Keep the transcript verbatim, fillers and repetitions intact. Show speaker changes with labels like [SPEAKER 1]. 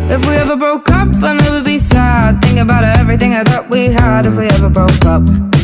[SPEAKER 1] If we ever broke up, I'd never be sad. Think about everything I thought we had if we ever broke up.